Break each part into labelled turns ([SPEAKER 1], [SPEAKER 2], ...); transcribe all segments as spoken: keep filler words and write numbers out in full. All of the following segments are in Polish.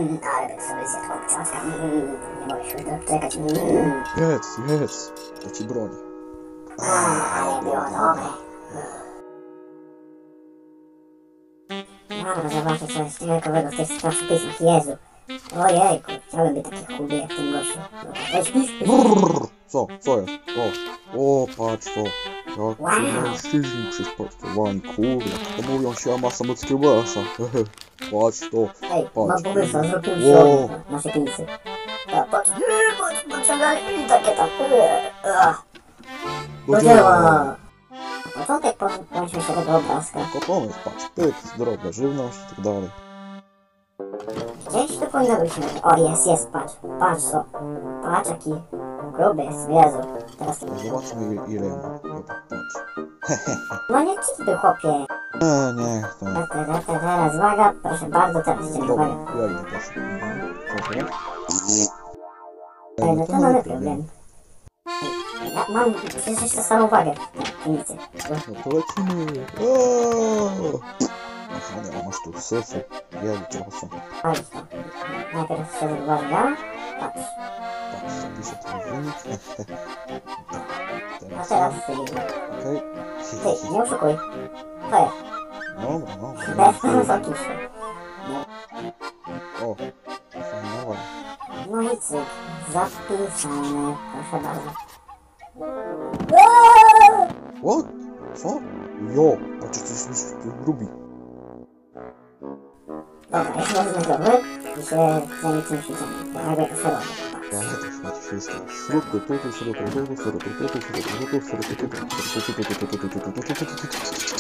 [SPEAKER 1] Mm, ale bym sobie zjadł kurczaczka. Mm, nie mogę się już doczekać. Mm.
[SPEAKER 2] Jedz, jedz. To ci broni.
[SPEAKER 1] A, ale było dobre. Dobra, zobaczę coś ciekawego w tych czasopismach. Jezu. Ojejku, chciałbym być taki chudy jak ten gościu. Ej, śpisz, śpisz.
[SPEAKER 2] Brrr. Co? Co jest? O, o, patrz to. Jak
[SPEAKER 1] Wow.
[SPEAKER 2] mężczyźni przysportowani, kurde. To mówią się, a masa moc kiełbasa. Hehe. Patrz to.
[SPEAKER 1] Ej, mam
[SPEAKER 2] Patrz.
[SPEAKER 1] pomysł, zrobimy
[SPEAKER 2] Wow.
[SPEAKER 1] siłownię na naszej piwnicy. Tak, patrz, patrz, pociągali takie tam. Do dzieła! Na początek powinniśmy się tego obrazka.
[SPEAKER 2] Tylko pomysł, patrz, pyk, zdrowa żywność i tak dalej.
[SPEAKER 1] Gdzieś to powinno być. O, jest, jest, patrz, patrz co. Patrz jaki gruby jest, Jezu. Teraz...
[SPEAKER 2] Zobaczmy ile- ile ja mam. Dobra, patrz.
[SPEAKER 1] No nie czytuj, chłopie.
[SPEAKER 2] Eee, nie, to nie.
[SPEAKER 1] Teraz, teraz, teraz, uwaga, proszę bardzo, teraz idziemy,
[SPEAKER 2] Dobra,
[SPEAKER 1] uwaga.
[SPEAKER 2] ja idę, proszę. Proszę.
[SPEAKER 1] Ej, no to mamy problem. Ej, ja mam przecież jeszcze samą uwagę w piwnicy.
[SPEAKER 2] No to lecimy. Oooo. Aha, nie, a masz tu syfu. Jezu, czego są.
[SPEAKER 1] Patrz to. Najpierw sobie uwaga. Patrz.
[SPEAKER 2] Patrz, zapiszę ten wynik.
[SPEAKER 1] A
[SPEAKER 2] Teraz
[SPEAKER 1] teraz
[SPEAKER 2] ja.
[SPEAKER 1] ty.
[SPEAKER 2] Okej.
[SPEAKER 1] Ty, nie oszukuj. To jest.
[SPEAKER 2] Dobra, dobra.
[SPEAKER 1] Bez wysoki się.
[SPEAKER 2] O, fajna ładnie.
[SPEAKER 1] No i cyk. Zapisane. Proszę bardzo.
[SPEAKER 2] What? Co? Jo, patrz, coś mi lubi.
[SPEAKER 1] Dobra, jeśli mamy zdrowy i się zajmie tym ćwiczeniem. Jakby to serowy.
[SPEAKER 2] Ja też macie wszystko. Śrubkę, tutu, śrubkę, tutu, śrubkę, tutu, śrubkę, tutu, śrubkę, tutu.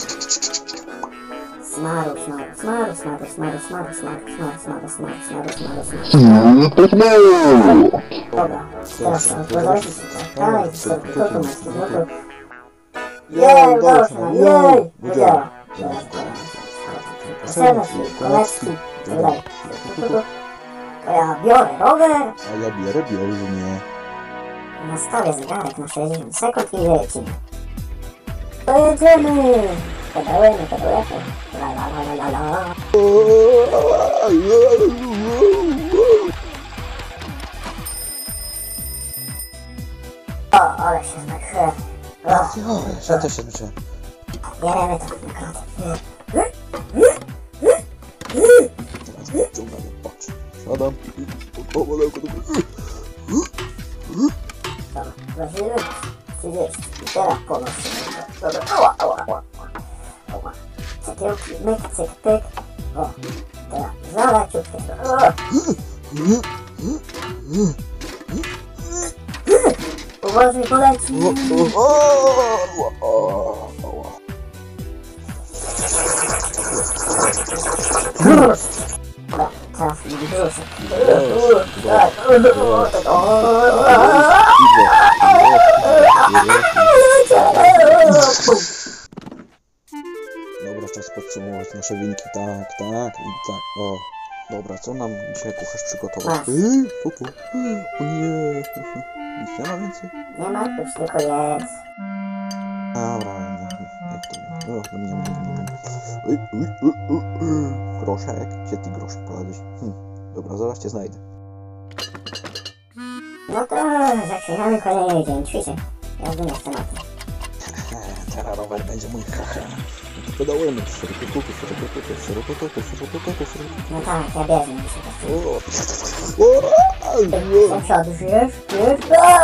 [SPEAKER 1] Smaru, smaru, smaru, smaru, smaru, smaru, smaru, smaru, smaru, smaru, smaru, smaru, smaru. Dobra, teraz to pozwolić się. Dalej, to tu masz, to tu. Jej, udało się nam, jej! Wydziała. Serdecznie, koleczki, tutaj. To ja biorę rower,
[SPEAKER 2] A ja bierę bieżnię.
[SPEAKER 1] nastawię zegarek na sześćdziesiąt sekund i lecimy. To jedziemy! Pedałujemy, pedałujemy. La la la la la la. O, ale się zmęczyłem. O,
[SPEAKER 2] Ja, ja też się myślę.
[SPEAKER 1] bierzemy to na klatę.
[SPEAKER 2] Teraz wyciągam, patrz. Siadam i pomalułku do góry.
[SPEAKER 1] Dobra, włożymy trzydzieści. I teraz ponosimy. Dobra, ała, ała, ała. Ała. Cegiełki, myk, cyk, pyk. O, teraz za leciutkie. O. Uważaj, poleci. Dobra, teraz mi brzuszek.
[SPEAKER 2] Dobra, czas podsumować nasze wyniki. Tak, tak i tak. O. Dobra, co nam dzisiaj kucharz przygotował?
[SPEAKER 1] Masz.
[SPEAKER 2] Yy, co to? O nie. Nic nie ma więcej?
[SPEAKER 1] Nie ma, już tylko jest.
[SPEAKER 2] Dobra, no, jak to? O, no, nie, nie, nie, nie. Uj, uj, uj, uj, uj. Groszek, gdzie ty groszek poladłeś? Hm. Dobra, zaraz cię znajdę.
[SPEAKER 1] No to zaczynamy kolejny dzień ćwiczeń. Jazdy na tematy.
[SPEAKER 2] Teraz rower będzie mój haha. Pedałujemy.
[SPEAKER 1] No tak, ja bierzę mi się
[SPEAKER 2] O,
[SPEAKER 1] do przodu, żyjesz? Żyjesz?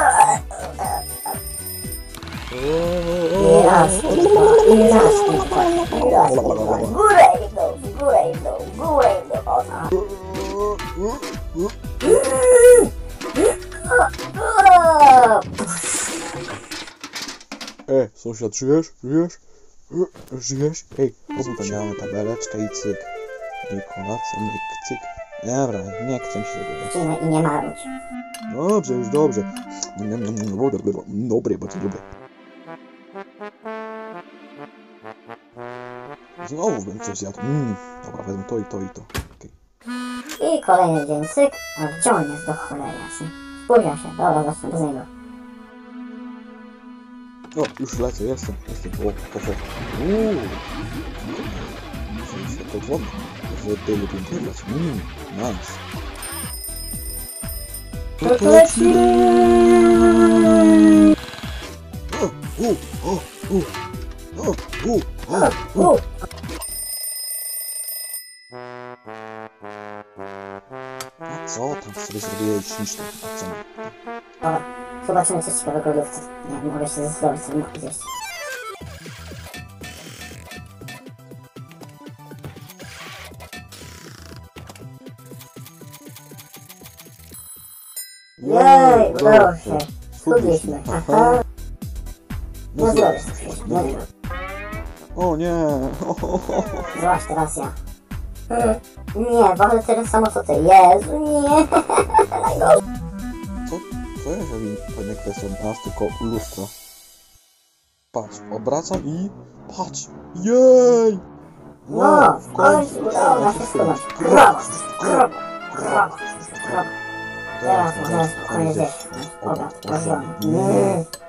[SPEAKER 1] I raz, i dwa, i raz, i dwa, i raz, i dwa. W górę i w dół, w górę i w dół, w górę i w dół. O, tak.
[SPEAKER 2] E, sąsiad, żyjesz? Żyjesz? E, żyjesz? Ej, spełniamy tabeleczkę i cyk. I kolacja, myk, cyk. Dobra, nie chcę się tego.
[SPEAKER 1] Ścinaj i nie marudź.
[SPEAKER 2] Dobrze, już dobrze. Dobry, bo to lubię. Znowu bym coś zjadł. Mm, dobra, wezmę to i to i to. Okay.
[SPEAKER 1] I kolejny dzień cyk. A gdzie on jest do cholery jasny? Spóźnia się, dobra, zacznę bez niego.
[SPEAKER 2] O, już lecę, jestem, jestem. O, kafe. Uuu. Muszę się to dzwonić. Że ty lubię grać. Mmm, nice.
[SPEAKER 1] No to lecimy!
[SPEAKER 2] O, u, o, u, o, u, o, u. A co tam sobie zrobiłeś śliczne? A co?
[SPEAKER 1] Dobra, zobaczymy coś ciekawego w lufce. Nie, mogę się zdecydować, co mogę zjeść. Jej, udało się. Schudliśmy. Aha. No zrobię coś. No nie.
[SPEAKER 2] O nie!
[SPEAKER 1] Złaś teraz ja. Hmm. Nie, waży tyle samo co ty. Jezu, nie.
[SPEAKER 2] Co? Co ja zrobiłem? To nie kwestia nas, tylko lustra. Patrz, obracam i... Patrz! Jej!
[SPEAKER 1] No, w końcu udało nam się schudnąć. Brawo, brawo, brawo, brawo. Teraz możemy spokojnie zjeść. Obiad, proszę.